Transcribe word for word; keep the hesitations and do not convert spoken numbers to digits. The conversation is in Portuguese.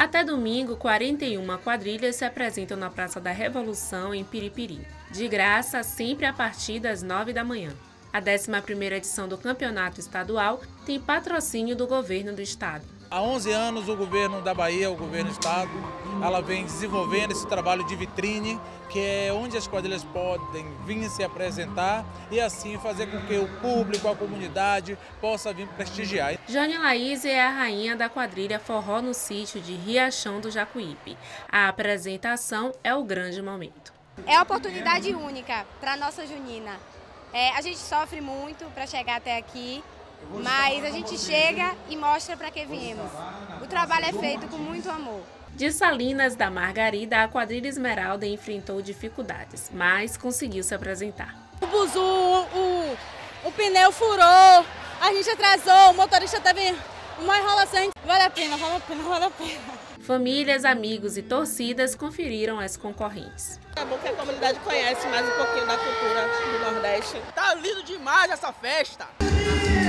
Até domingo, quarenta e uma quadrilhas se apresentam na Praça da Revolução, em Piripiri. De graça, sempre a partir das nove da manhã. A décima primeira edição do Campeonato Estadual tem patrocínio do Governo do Estado. Há onze anos o governo da Bahia, o governo do Estado, ela vem desenvolvendo esse trabalho de vitrine, que é onde as quadrilhas podem vir se apresentar e assim fazer com que o público, a comunidade, possa vir prestigiar. Jane Laís é a rainha da quadrilha Forró no Sítio de Riachão do Jacuípe. A apresentação é o grande momento. É uma oportunidade única para a nossa junina. É, a gente sofre muito para chegar até aqui, mas a gente chega e mostra para que viemos. O trabalho é feito com muito amor. De Salinas da Margarida, a quadrilha Esmeralda enfrentou dificuldades, mas conseguiu se apresentar. O buzu, o, o pneu furou, a gente atrasou, o motorista teve uma enrolação. Vale a pena, vale a pena, vale a pena. Famílias, amigos e torcidas conferiram as concorrentes. É bom que a comunidade conhece mais um pouquinho da cultura do Nordeste. Tá lindo demais essa festa!